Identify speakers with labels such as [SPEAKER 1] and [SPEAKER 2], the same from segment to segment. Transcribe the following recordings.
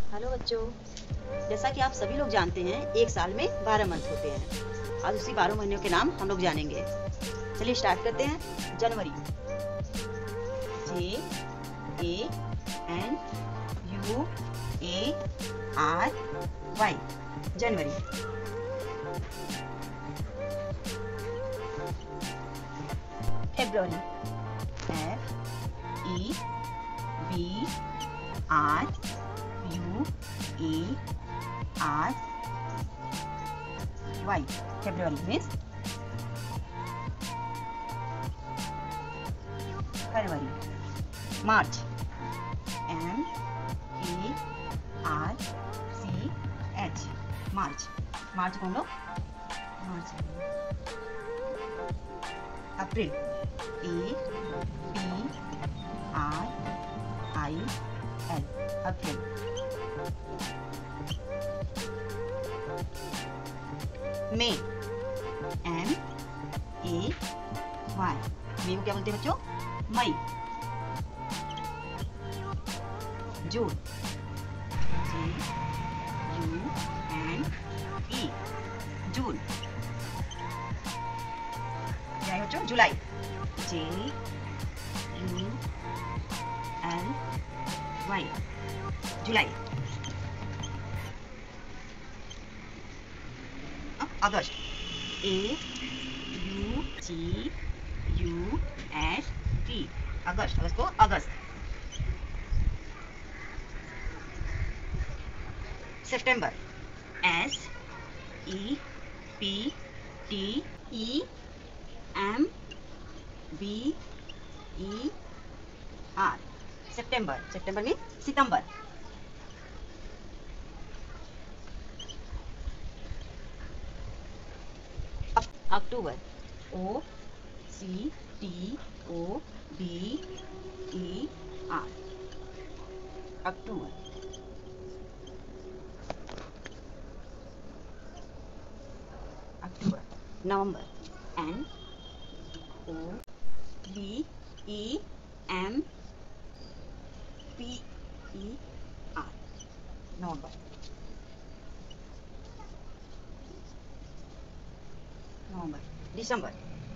[SPEAKER 1] Hello बच्चों, जैसा कि आप सभी लोग जानते हैं एक साल में 12 मंथ होते हैं। आज उसी 12 महीनों के नाम हम लोग जानेंगे। चलिए स्टार्ट करते हैं। जनवरी, JANUARY, जनवरी। फेब्रुअरी, FEBRUARY, फेब्रुअरी मीन्स फरवरी। मार्च, MARCH, मार्च। मार्च को हम लोग मार्च। अप्रैल, APRIL, अप्रैल। मई, MAY, मई को क्या बोलते हैं बच्चों? मई। जून, JUNE, जून। क्या है बच्चों? जुलाई, JULY, जुलाई। अगस्त, AUGUST, अगस्त। अगस्त को अगस्त। सितंबर, SEPTEMBER, सितंबर। सितंबर में सितंबर। अक्टूबर, OCTOBER, अक्टूबर। अक्टूबर। नवंबर, NOVEMBER, नवंबर। नवंबर। दिसंबर,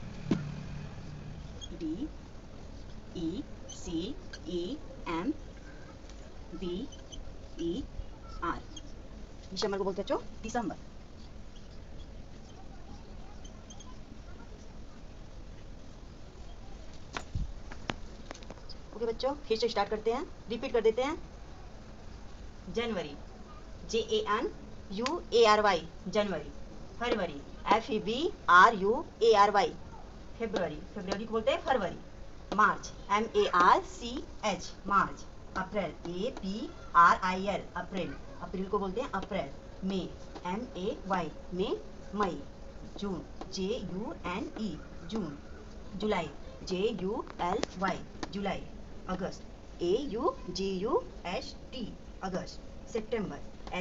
[SPEAKER 1] DECEMBER, दिसंबर को बोलते हैं दिसंबर। ओके बच्चों, फिर से स्टार्ट करते हैं, रिपीट कर देते हैं। जनवरी, JANUARY, जनवरी। फरवरी, FEBRUARY, फेब्रुअरी। फेब्रुअरी को बोलते हैं फरवरी। मार्च, MARCH, मार्च। अप्रैल, APRIL, अप्रैल। अप्रैल को बोलते हैं अप्रैल। मई, MAY, मई। जून, JUNE, जून। जुलाई, JULY, जुलाई। अगस्त, AUGUST, अगस्त। सितंबर,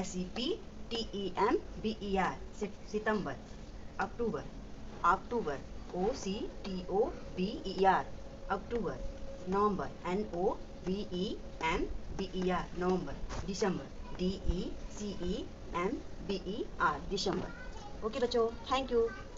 [SPEAKER 1] SEPTEMBER, सितंबर। अक्टूबर, अक्टूबर, OCTOBER, अक्टूबर। नवंबर, NOVEMBER, नवंबर। दिसंबर, DECEMBER, दिसंबर। ओके बच्चों, थैंक यू।